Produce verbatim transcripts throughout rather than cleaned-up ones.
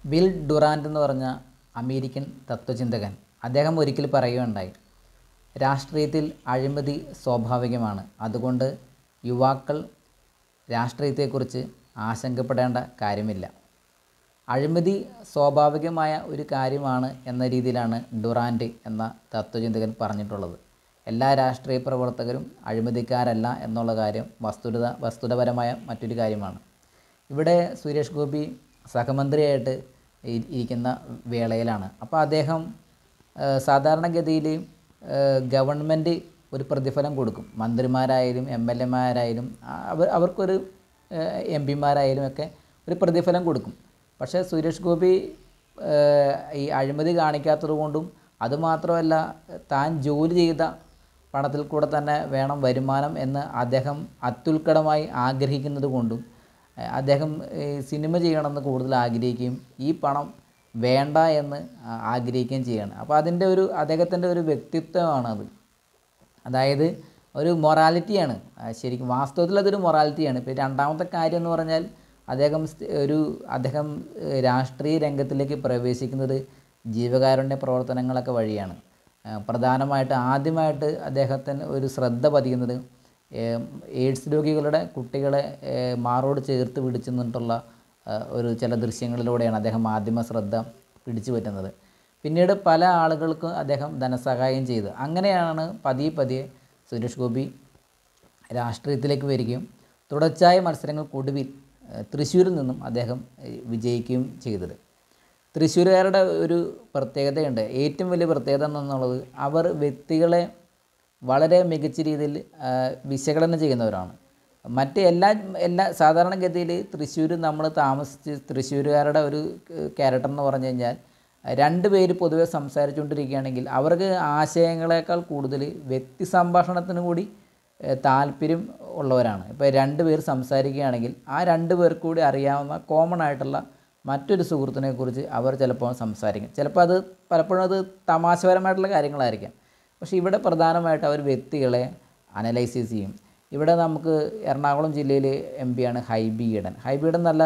Will ഡുറാൻറ്റ് എന്ന് പറഞ്ഞ American തത്വചിന്തകൻ അദ്ദേഹം ഒരിക്കൽ പറയുകയുണ്ടായി, രാഷ്ട്രീയത്തിൽ അഴിമതി സ്വാഭാവികമാണ്. അതുകൊണ്ട് യുവാക്കൾ രാഷ്ട്രീയത്തെക്കുറിച്ച് ആശങ്കപ്പെടേണ്ട കാര്യമില്ല. അഴിമതി സ്വാഭാവികമായ ഒരു കാര്യമാണ് എന്ന രീതിയിലാണ് ഡുറാൻറ്റ് എന്ന തത്വചിന്തകൻ പറഞ്ഞിട്ടുള്ളത്. എല്ലാ രാഷ്ട്രീയ പ്രവർത്തകരും അഴിമതിക്കാരല്ല എന്നുള്ള കാര്യം വസ്തുത വസ്തുതപരമായ മറ്റൊരു കാര്യമാണ്. ഇവിടെ സുരേഷ് ഗോപി സഹമന്ത്രിയായിട്ട് ഇരിക്കുന്ന വേളയിലാണ്. അപ്പോൾ അദ്ദേഹം സാധാരണഗതിയിൽ ഗവൺമെൻറ് ഒരു പ്രതിഫലം കൊടുക്കും. മന്ത്രിമാരായാലും എം എൽ എമാരായാലും അവർ അവർക്കൊരു എം പിമാരായാലും ഒക്കെ ഒരു പ്രതിഫലം കൊടുക്കും. പക്ഷേ സുരേഷ് ഗോപി ഈ അഴിമതി കാണിക്കാത്തത് കൊണ്ടും അതുമാത്രമല്ല താൻ ജോലി ചെയ്ത പണത്തിൽ കൂടെ തന്നെ വേണം വരുമാനം എന്ന് അദ്ദേഹം അത്യുൽക്കടമായി ആഗ്രഹിക്കുന്നത് കൊണ്ടും അദ്ദേഹം സിനിമ ചെയ്യണമെന്ന് കൂടുതൽ ആഗ്രഹിക്കുകയും ഈ പണം വേണ്ട എന്ന് ആഗ്രഹിക്കുകയും ചെയ്യുകയാണ്. അപ്പോൾ അതിൻ്റെ ഒരു അദ്ദേഹത്തിൻ്റെ ഒരു വ്യക്തിത്വമാണത്. അതായത് ഒരു മൊറാലിറ്റിയാണ്. ശരിക്കും വാസ്തവത്തിൽ അതൊരു മൊറാലിറ്റിയാണ്. ഇപ്പോൾ രണ്ടാമത്തെ കാര്യം എന്ന് പറഞ്ഞാൽ അദ്ദേഹം ഒരു അദ്ദേഹം രാഷ്ട്രീയ രംഗത്തിലേക്ക് പ്രവേശിക്കുന്നത് ജീവകാരുണ്യ പ്രവർത്തനങ്ങളൊക്കെ വഴിയാണ്. പ്രധാനമായിട്ട് ആദ്യമായിട്ട് അദ്ദേഹത്തിന് ഒരു ശ്രദ്ധ പതിയുന്നത് എയ്ഡ്സ് രോഗികളുടെ കുട്ടികളെ മാറോട് ചേർത്ത് പിടിച്ചു നിന്നിട്ടുള്ള ഒരു ചില ദൃശ്യങ്ങളിലൂടെയാണ് അദ്ദേഹം മാധ്യമ ശ്രദ്ധ പിടിച്ചു പറ്റുന്നത്. പിന്നീട് പല ആളുകൾക്കും അദ്ദേഹം ധനസഹായം ചെയ്തു. അങ്ങനെയാണ് പതിയെ പതിയെ സുരേഷ് ഗോപി രാഷ്ട്രീയത്തിലേക്ക് വരികയും തുടർച്ചയായ മത്സരങ്ങൾക്കൊടുവിൽ തൃശ്ശൂരിൽ നിന്നും അദ്ദേഹം വിജയിക്കുകയും ചെയ്തത്. തൃശ്ശൂരുകാരുടെ ഒരു പ്രത്യേകതയുണ്ട്. ഏറ്റവും വലിയ പ്രത്യേകത എന്നുള്ളത് അവർ വ്യക്തികളെ വളരെ മികച്ച രീതിയിൽ വിശകലനം ചെയ്യുന്നവരാണ്. മറ്റ് എല്ലാ എല്ലാ സാധാരണഗതിയിൽ തൃശ്ശൂർ നമ്മൾ താമസിച്ച് തൃശ്ശൂരുകാരുടെ ഒരു ക്യാരക്ടർ എന്ന് പറഞ്ഞു കഴിഞ്ഞാൽ രണ്ട് പേര് പൊതുവെ സംസാരിച്ചുകൊണ്ടിരിക്കുകയാണെങ്കിൽ അവർക്ക് ആശയങ്ങളെക്കാൾ കൂടുതൽ വ്യക്തി സംഭാഷണത്തിന് കൂടി താല്പര്യം ഉള്ളവരാണ്. ഇപ്പോൾ രണ്ട് പേർ സംസാരിക്കുകയാണെങ്കിൽ ആ രണ്ട് പേർക്ക് കൂടി അറിയാവുന്ന കോമൺ ആയിട്ടുള്ള മറ്റൊരു സുഹൃത്തിനെക്കുറിച്ച് അവർ ചിലപ്പോൾ സംസാരിക്കും. ചിലപ്പോൾ അത് പലപ്പോഴും അത് തമാശപരമായിട്ടുള്ള കാര്യങ്ങളായിരിക്കാം. പക്ഷേ ഇവിടെ പ്രധാനമായിട്ട് അവർ വ്യക്തികളെ അനലൈസിസ് ചെയ്യും. ഇവിടെ നമുക്ക് എറണാകുളം ജില്ലയിൽ എം പിയാണ് ഹൈബി ഈഡൻ. ഹൈബി ഈഡൻ നല്ല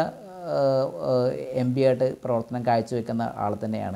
എം പി ആയിട്ട് പ്രവർത്തനം കാഴ്ചവെക്കുന്ന ആൾ തന്നെയാണ്.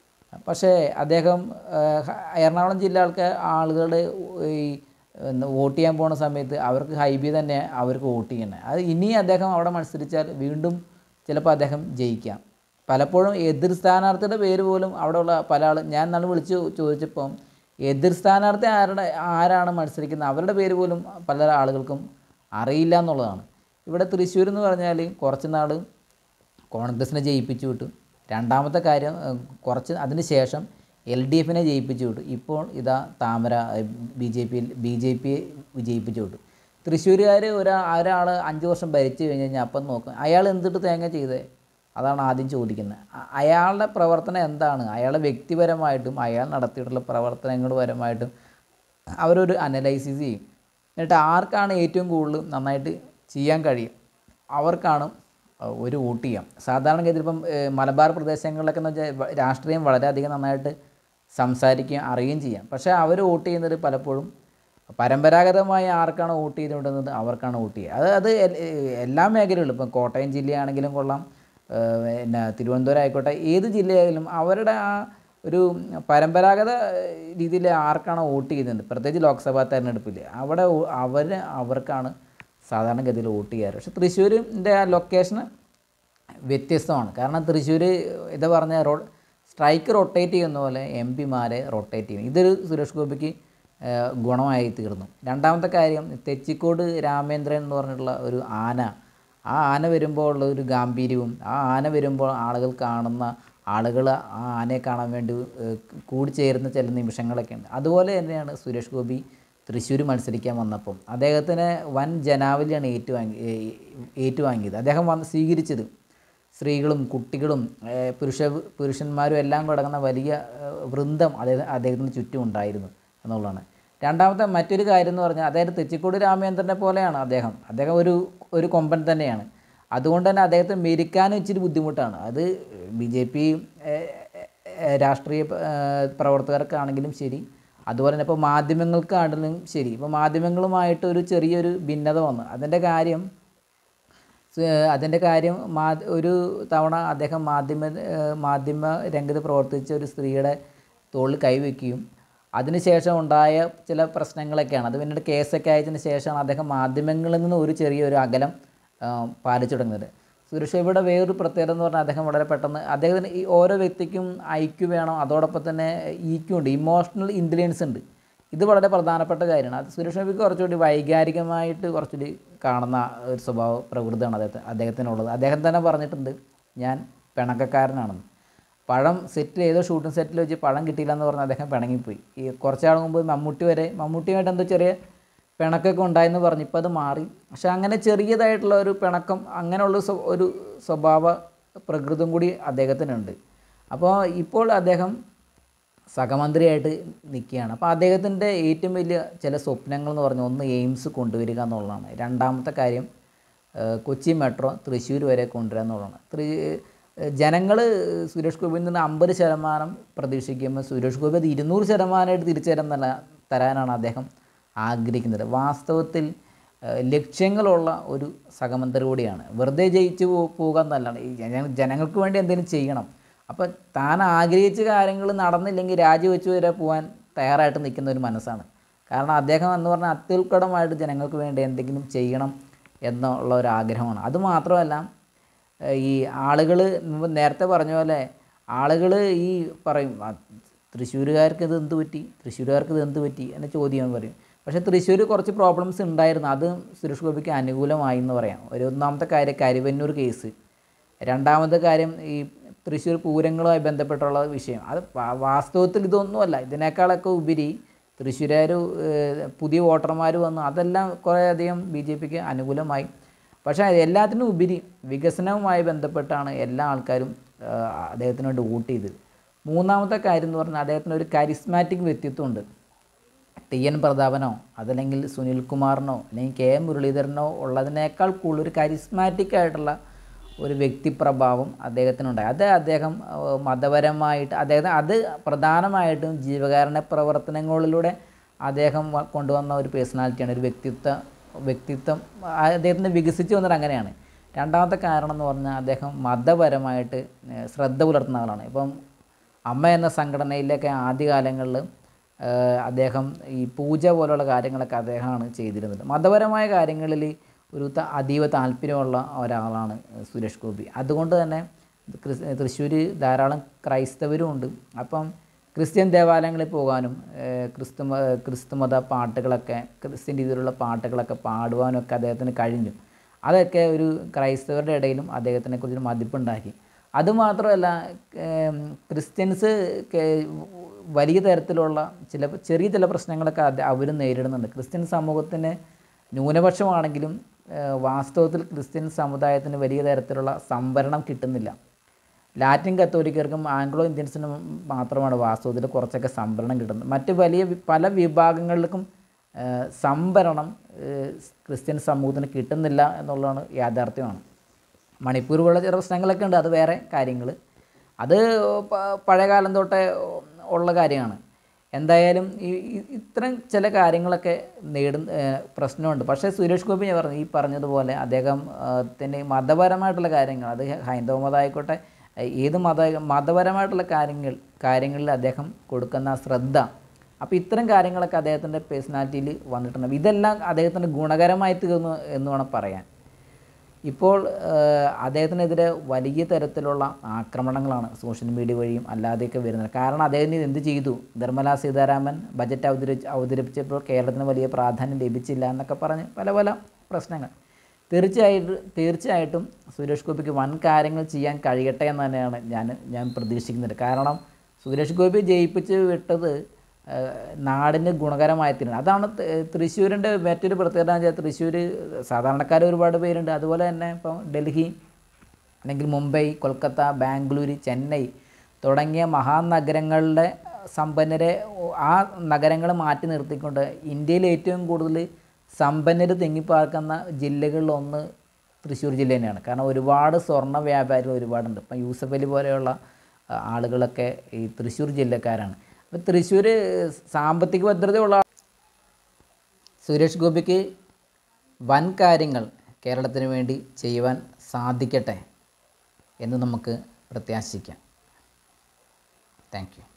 പക്ഷേ അദ്ദേഹം എറണാകുളം ജില്ല ആൾക്ക് ആളുകളുടെ ഈ വോട്ട് ചെയ്യാൻ പോകുന്ന സമയത്ത് അവർക്ക് ഹൈബി തന്നെ അവർക്ക് വോട്ട് ചെയ്യണേ. അത് ഇനി അദ്ദേഹം അവിടെ മത്സരിച്ചാൽ വീണ്ടും ചിലപ്പോൾ അദ്ദേഹം ജയിക്കാം. പലപ്പോഴും എതിർ സ്ഥാനാർത്ഥിയുടെ പേര് പോലും അവിടെയുള്ള പല ആൾ ഞാൻ നാൾ വിളിച്ച് ചോദിച്ചപ്പം എതിർ സ്ഥാനാർത്ഥി ആരുടെ ആരാണ് മത്സരിക്കുന്നത് അവരുടെ പേര് പോലും പല ആളുകൾക്കും അറിയില്ല എന്നുള്ളതാണ്. ഇവിടെ തൃശ്ശൂർ എന്ന് പറഞ്ഞാൽ കുറച്ച് നാൾ കോൺഗ്രസിനെ ജയിപ്പിച്ചു വിട്ടു. രണ്ടാമത്തെ കാര്യം കുറച്ച് അതിന് ശേഷം എൽ ഡി എഫിനെ ജയിപ്പിച്ചു വിട്ടു. ഇപ്പോൾ ഇതാ താമര ബി ജെ പിയിൽ ബി ജെ പിയെ വിജയിപ്പിച്ചു വിട്ടു. തൃശ്ശൂരുകാർ ഒരാ ഒരാൾ അഞ്ച് വർഷം ഭരിച്ചു കഴിഞ്ഞ് കഴിഞ്ഞാൽ അപ്പം നോക്കും അയാൾ എന്തിട്ട് തേങ്ങ ചെയ്തേ, അതാണ് ആദ്യം ചോദിക്കുന്നത്. അയാളുടെ പ്രവർത്തനം എന്താണ്, അയാളുടെ വ്യക്തിപരമായിട്ടും അയാൾ നടത്തിയിട്ടുള്ള പ്രവർത്തനങ്ങളുപരമായിട്ടും അവരൊരു അനലൈസിസ് ചെയ്യും. എന്നിട്ട് ആർക്കാണ് ഏറ്റവും കൂടുതൽ നന്നായിട്ട് ചെയ്യാൻ കഴിയും അവർക്കാണ് ഒരു വോട്ട് ചെയ്യാം. സാധാരണഗതിയിൽ ഇപ്പം മലബാർ പ്രദേശങ്ങളിലൊക്കെ എന്ന് വെച്ചാൽ രാഷ്ട്രീയം വളരെയധികം നന്നായിട്ട് സംസാരിക്കുകയും അറിയുകയും ചെയ്യാം. പക്ഷേ അവർ വോട്ട് ചെയ്യുന്നത് പലപ്പോഴും പരമ്പരാഗതമായി ആർക്കാണ് വോട്ട് ചെയ്തുകൊണ്ടിരുന്നത് അവർക്കാണ് വോട്ട് ചെയ്യുക. അത് അത് എല്ലാ മേഖലകളിലും ഇപ്പം കോട്ടയം ജില്ലയാണെങ്കിലും കൊള്ളാം, പിന്നെ തിരുവനന്തപുരം ആയിക്കോട്ടെ, ഏത് ജില്ലയായാലും അവരുടെ ആ ഒരു പരമ്പരാഗത രീതിയിൽ ആർക്കാണ് വോട്ട് ചെയ്യുന്നത്, പ്രത്യേകിച്ച് ലോക്സഭാ തെരഞ്ഞെടുപ്പിൽ അവിടെ അവർ അവർക്കാണ് സാധാരണഗതിയിൽ വോട്ട് ചെയ്യാറ്. പക്ഷേ തൃശ്ശൂരിൻ്റെ ആ ലൊക്കേഷൻ വ്യത്യസ്തമാണ്. കാരണം തൃശ്ശൂർ ഇത് പറഞ്ഞ റോ സ്ട്രൈക്ക് റൊട്ടേറ്റ് ചെയ്യുന്ന പോലെ എം പിമാരെ റൊട്ടേറ്റ് ചെയ്യും. ഇതൊരു സുരേഷ് ഗോപിക്ക് ഗുണമായി തീർന്നു. രണ്ടാമത്തെ കാര്യം തെച്ചിക്കോട് രാമേന്ദ്രൻ എന്ന് പറഞ്ഞിട്ടുള്ള ഒരു ആന, ആ ആന വരുമ്പോൾ ഉള്ള ഒരു ഗാംഭീര്യവും ആ ആന വരുമ്പോൾ ആളുകൾ കാണുന്ന ആളുകൾ ആ ആനയെ കാണാൻ വേണ്ടി കൂടിച്ചേരുന്ന ചില നിമിഷങ്ങളൊക്കെ ഉണ്ട്. അതുപോലെ തന്നെയാണ് സുരേഷ് ഗോപി തൃശ്ശൂർ മത്സരിക്കാൻ വന്നപ്പം അദ്ദേഹത്തിന് വൻ ജനാവലിയാണ് ഏറ്റുവാങ്ങി ഏറ്റുവാങ്ങിയത് അദ്ദേഹം വന്ന് സ്വീകരിച്ചത് സ്ത്രീകളും കുട്ടികളും പുരുഷ പുരുഷന്മാരും എല്ലാം കിടക്കുന്ന വലിയ വൃന്ദം അദ്ദേഹം അദ്ദേഹത്തിന് ചുറ്റും ഉണ്ടായിരുന്നു എന്നുള്ളതാണ്. രണ്ടാമത്തെ മറ്റൊരു കാര്യം എന്ന് പറഞ്ഞാൽ അതായത് തെച്ചിക്കോട് രാമേന്ദ്രനെ പോലെയാണ് അദ്ദേഹം അദ്ദേഹം ഒരു ഒരു കൊമ്പൻ തന്നെയാണ്. അതുകൊണ്ട് തന്നെ അദ്ദേഹത്തെ മെരിക്കാനും ഇച്ചിരി ബുദ്ധിമുട്ടാണ്. അത് ബി ജെ പി രാഷ്ട്രീയ പ്രവർത്തകർക്കാണെങ്കിലും ശരി, അതുപോലെ തന്നെ ഇപ്പോൾ മാധ്യമങ്ങൾക്കാണെങ്കിലും ശരി, ഇപ്പോൾ മാധ്യമങ്ങളുമായിട്ടൊരു ചെറിയൊരു ഭിന്നത വന്നു. അതിൻ്റെ കാര്യം അതിൻ്റെ കാര്യം മാ ഒരു തവണ അദ്ദേഹം മാധ്യമ മാധ്യമ രംഗത്ത് പ്രവർത്തിച്ച ഒരു സ്ത്രീയുടെ തോളിൽ കൈവയ്ക്കുകയും അതിനുശേഷം ഉണ്ടായ ചില പ്രശ്നങ്ങളൊക്കെയാണ്. അത് പിന്നീട് കേസൊക്കെ ആയതിന് ശേഷമാണ് അദ്ദേഹം മാധ്യമങ്ങളിൽ നിന്ന് ഒരു ചെറിയൊരു അകലം പാലിച്ചു തുടങ്ങുന്നത്. സുരേഷ് ഗോപിയുടെ വേറൊരു പ്രത്യേകത എന്ന് പറഞ്ഞാൽ അദ്ദേഹം വളരെ പെട്ടെന്ന് അദ്ദേഹത്തിന് ഈ ഓരോ വ്യക്തിക്കും ഐക്യു വേണം, അതോടൊപ്പം തന്നെ ഇക്യു ഉണ്ട്, ഇമോഷണൽ ഇൻ്റലിജൻസ് ഉണ്ട്. ഇത് വളരെ പ്രധാനപ്പെട്ട കാര്യമാണ്. അത് സുരേഷ് ഗോപിക്ക് കുറച്ചുകൂടി വൈകാരികമായിട്ട് കുറച്ചുകൂടി കാണുന്ന ഒരു സ്വഭാവ പ്രകൃതിയാണ് അദ്ദേഹത്തിന് അദ്ദേഹത്തിനുള്ളത്. അദ്ദേഹം തന്നെ പറഞ്ഞിട്ടുണ്ട്, ഞാൻ പിണക്കക്കാരനാണെന്ന്. പഴം സെറ്റിൽ ഏതോ ഷൂട്ടിംഗ് സെറ്റിൽ വെച്ച് പഴം കിട്ടിയില്ല എന്ന് പറഞ്ഞ് അദ്ദേഹം പിണങ്ങിപ്പോയി. ഈ കുറച്ചാൾ മുമ്പ് മമ്മൂട്ടി വരെ മമ്മൂട്ടിയുമായിട്ട് എന്തോ ചെറിയ പിണക്കൊക്കെ ഉണ്ടായെന്ന് പറഞ്ഞു. ഇപ്പോൾ അത് മാറി. പക്ഷേ അങ്ങനെ ചെറിയതായിട്ടുള്ള ഒരു പിണക്കം, അങ്ങനെയുള്ള ഒരു സ്വഭാവ പ്രകൃതം കൂടി അദ്ദേഹത്തിനുണ്ട്. അപ്പോൾ ഇപ്പോൾ അദ്ദേഹം സഹമന്ത്രിയായിട്ട് നിൽക്കുകയാണ്. അപ്പോൾ അദ്ദേഹത്തിൻ്റെ ഏറ്റവും വലിയ ചില സ്വപ്നങ്ങൾ എന്ന് പറഞ്ഞാൽ ഒന്ന് എയിംസ് കൊണ്ടുവരിക എന്നുള്ളതാണ്. രണ്ടാമത്തെ കാര്യം കൊച്ചി മെട്രോ തൃശ്ശൂർ വരെ കൊണ്ടുവരിക എന്നുള്ളതാണ്. തൃ ജനങ്ങൾ സുരേഷ് ഗോപിയിൽ നിന്ന് അമ്പത് ശതമാനം പ്രതീക്ഷിക്കുമ്പോൾ സുരേഷ് ഗോപി അത് ഇരുന്നൂറ് ശതമാനമായിട്ട് തിരിച്ചു തരാൻ തരാനാണ് അദ്ദേഹം ആഗ്രഹിക്കുന്നത്. വാസ്തവത്തിൽ ലക്ഷ്യങ്ങളുള്ള ഒരു സഹമന്ത്രി കൂടിയാണ്. വെറുതെ ജയിച്ചു പോകുക എന്നല്ലാണ്, ഈ ജനങ്ങൾക്ക് വേണ്ടി എന്തെങ്കിലും ചെയ്യണം. അപ്പോൾ താൻ ആഗ്രഹിച്ച കാര്യങ്ങൾ നടന്നില്ലെങ്കിൽ രാജിവെച്ച് വരെ പോകാൻ തയ്യാറായിട്ട് നിൽക്കുന്ന ഒരു മനസ്സാണ്. കാരണം അദ്ദേഹം എന്ന് പറഞ്ഞാൽ അത്യുൽക്കടമായിട്ട് ജനങ്ങൾക്ക് വേണ്ടി എന്തെങ്കിലും ചെയ്യണം എന്നുള്ള ഒരു ആഗ്രഹമാണ്. അതുമാത്രമല്ല, ഈ ആളുകൾ നേരത്തെ പറഞ്ഞ പോലെ ആളുകൾ ഈ പറയും തൃശ്ശൂരുകാർക്ക് ഇത് എന്ത് പറ്റി, തൃശ്ശൂരുകാർക്ക് ഇത് എന്ത് പറ്റി എന്ന ചോദ്യം പറയും. പക്ഷേ തൃശ്ശൂർ കുറച്ച് പ്രോബ്ലംസ് ഉണ്ടായിരുന്നു, അത് സുരേഷ് ഗോപിക്ക് അനുകൂലമായി എന്ന് പറയാം. ഒരു ഒന്നാമത്തെ കാര്യം കരുവന്നൂർ കേസ്, രണ്ടാമത്തെ കാര്യം ഈ തൃശ്ശൂർ പൂരങ്ങളുമായി ബന്ധപ്പെട്ടുള്ള വിഷയം. അത് വാസ്തവത്തിൽ ഇതൊന്നുമല്ല, ഇതിനേക്കാളൊക്കെ ഉപരി തൃശ്ശൂരുകാർ പുതിയ വോട്ടർമാർ വന്നു, അതെല്ലാം കുറേയധികം ബി ജെ പിക്ക് അനുകൂലമായി. പക്ഷേ എല്ലാത്തിനും ഉപരി വികസനവുമായി ബന്ധപ്പെട്ടാണ് എല്ലാ ആൾക്കാരും അദ്ദേഹത്തിന് വേണ്ടി വോട്ട് ചെയ്തത്. മൂന്നാമത്തെ കാര്യം എന്ന് പറഞ്ഞാൽ അദ്ദേഹത്തിന് ഒരു കരിസ്മാറ്റിക് വ്യക്തിത്വമുണ്ട്. ടി എൻ പ്രതാപനോ അതല്ലെങ്കിൽ സുനിൽ കുമാറിനോ അല്ലെങ്കിൽ കെ എം മുരളീധരനോ ഉള്ളതിനേക്കാൾ കൂടുതൽ ഒരു കരിസ്മാറ്റിക് ആയിട്ടുള്ള ഒരു വ്യക്തിപ്രഭാവം അദ്ദേഹത്തിനുണ്ടായി. അത് അദ്ദേഹം മതപരമായിട്ട് അദ്ദേഹം അത് പ്രധാനമായിട്ടും ജീവകാരുണ്യ പ്രവർത്തനങ്ങളിലൂടെ അദ്ദേഹം കൊണ്ടുവന്ന ഒരു പേഴ്സണാലിറ്റിയാണ്, ഒരു വ്യക്തിത്വ വ്യക്തിത്വം അദ്ദേഹത്തിന് വികസിച്ച് വന്നത് അങ്ങനെയാണ്. രണ്ടാമത്തെ കാരണം എന്ന് പറഞ്ഞാൽ അദ്ദേഹം മതപരമായിട്ട് ശ്രദ്ധ പുലർത്തുന്ന ആളാണ്. ഇപ്പം അമ്മ എന്ന സംഘടനയിലൊക്കെ ആദ്യകാലങ്ങളിൽ അദ്ദേഹം ഈ പൂജ പോലുള്ള കാര്യങ്ങളൊക്കെ അദ്ദേഹമാണ് ചെയ്തിരുന്നത്. മതപരമായ കാര്യങ്ങളിൽ ഒരു അതീവ താല്പര്യമുള്ള ഒരാളാണ് സുരേഷ് ഗോപി. അതുകൊണ്ട് തന്നെ തൃശ്ശൂർ ധാരാളം ക്രൈസ്തവരും ഉണ്ട്. അപ്പം ക്രിസ്ത്യൻ ദേവാലയങ്ങളിൽ പോകാനും ക്രിസ്തു ക്രിസ്തുമത പാട്ടുകളൊക്കെ ക്രിസ്ത്യൻ രീതിയിലുള്ള പാട്ടുകളൊക്കെ പാടുവാനും ഒക്കെ അദ്ദേഹത്തിന് കഴിഞ്ഞു. അതൊക്കെ ഒരു ക്രൈസ്തവരുടെ ഇടയിലും അദ്ദേഹത്തിനെക്കുറിച്ചൊരു മതിപ്പുണ്ടാക്കി. അതുമാത്രമല്ല, ക്രിസ്ത്യൻസ് വലിയ തരത്തിലുള്ള ചില ചെറിയ ചില പ്രശ്നങ്ങളൊക്കെ അവരും നേരിടുന്നുണ്ട്. ക്രിസ്ത്യൻ സമൂഹത്തിന് ന്യൂനപക്ഷമാണെങ്കിലും വാസ്തവത്തിൽ ക്രിസ്ത്യൻ സമുദായത്തിന് വലിയ തരത്തിലുള്ള സംവരണം കിട്ടുന്നില്ല. ലാറ്റിൻ കത്തോലിക്കർക്കും ആംഗ്ലോ ഇന്ത്യൻസിനും മാത്രമാണ് വാസ്തവത്തിൽ കുറച്ചൊക്കെ സംവരണം കിട്ടുന്നത്. മറ്റ് വലിയ പല വിഭാഗങ്ങൾക്കും സംവരണം ക്രിസ്ത്യൻ സമൂഹത്തിന് കിട്ടുന്നില്ല എന്നുള്ളതാണ് യാഥാർത്ഥ്യമാണ്. മണിപ്പൂർ പോലുള്ള ചില പ്രശ്നങ്ങളൊക്കെ ഉണ്ട്, അത് വേറെ കാര്യങ്ങൾ, അത് പഴയകാലം തൊട്ടേ ഉള്ള കാര്യമാണ്. എന്തായാലും ഈ ഇത്തരം ചില കാര്യങ്ങളൊക്കെ നേടുന്ന പ്രശ്നമുണ്ട്. പക്ഷേ സുരേഷ് ഗോപി ഞാൻ പറഞ്ഞു ഈ പറഞ്ഞതുപോലെ അദ്ദേഹത്തിന് മതപരമായിട്ടുള്ള കാര്യങ്ങൾ, അത് ഹൈന്ദവ മതമായിക്കോട്ടെ ഏത് മത മതപരമായിട്ടുള്ള കാര്യങ്ങൾ കാര്യങ്ങളിൽ അദ്ദേഹം കൊടുക്കുന്ന ശ്രദ്ധ, അപ്പോൾ ഇത്തരം കാര്യങ്ങളൊക്കെ അദ്ദേഹത്തിൻ്റെ പേഴ്സണാലിറ്റിയിൽ വന്നിട്ടുണ്ട്. ഇതെല്ലാം അദ്ദേഹത്തിന് ഗുണകരമായി തീർന്നു എന്ന് വേണം പറയാൻ. ഇപ്പോൾ അദ്ദേഹത്തിനെതിരെ വലിയ തരത്തിലുള്ള ആക്രമണങ്ങളാണ് സോഷ്യൽ മീഡിയ വഴിയും അല്ലാതെയൊക്കെ വരുന്നത്. കാരണം അദ്ദേഹത്തിന് എന്ത് ചെയ്തു, നിർമ്മലാ സീതാരാമൻ ബജറ്റ് അവതരിച്ച് അവതരിപ്പിച്ചപ്പോൾ കേരളത്തിന് വലിയ പ്രാധാന്യം ലഭിച്ചില്ല എന്നൊക്കെ പറഞ്ഞ് പല പല പ്രശ്നങ്ങൾ. തീർച്ചയായിട്ടും തീർച്ചയായിട്ടും സുരേഷ് ഗോപിക്ക് വൻ കാര്യങ്ങൾ ചെയ്യാൻ കഴിയട്ടെ എന്ന് തന്നെയാണ് ഞാൻ ഞാൻ പ്രതീക്ഷിക്കുന്നത്. കാരണം സുരേഷ് ഗോപി ജയിപ്പിച്ച് വിട്ടത് നാടിന് ഗുണകരമായി തീരണം. അതാണ് തൃശ്ശൂരിൻ്റെ മറ്റൊരു പ്രത്യേകത എന്ന് വെച്ചാൽ തൃശ്ശൂർ സാധാരണക്കാർ ഒരുപാട് പേരുണ്ട്. അതുപോലെ തന്നെ ഇപ്പം ഡൽഹി അല്ലെങ്കിൽ മുംബൈ, കൊൽക്കത്ത, ബാംഗ്ലൂർ, ചെന്നൈ തുടങ്ങിയ മഹാനഗരങ്ങളുടെ സമ്പന്നരെ ആ നഗരങ്ങൾ മാറ്റി നിർത്തിക്കൊണ്ട് ഇന്ത്യയിൽ ഏറ്റവും കൂടുതൽ സമ്പന്നർ തിങ്ങിപ്പാർക്കുന്ന ജില്ലകളിലൊന്ന് തൃശ്ശൂർ ജില്ല തന്നെയാണ്. കാരണം ഒരുപാട് സ്വർണ്ണ വ്യാപാരികൾ ഒരുപാടുണ്ട്. ഇപ്പം യൂസഫ് അലി പോലെയുള്ള ആളുകളൊക്കെ ഈ തൃശ്ശൂർ ജില്ലക്കാരാണ്. അപ്പോൾ തൃശ്ശൂർ സാമ്പത്തിക ഭദ്രതയുള്ള സുരേഷ് ഗോപിക്ക് വൻ കാര്യങ്ങൾ കേരളത്തിന് വേണ്ടി ചെയ്യുവാൻ സാധിക്കട്ടെ എന്ന് നമുക്ക് പ്രത്യാശിക്കാം. Thank you.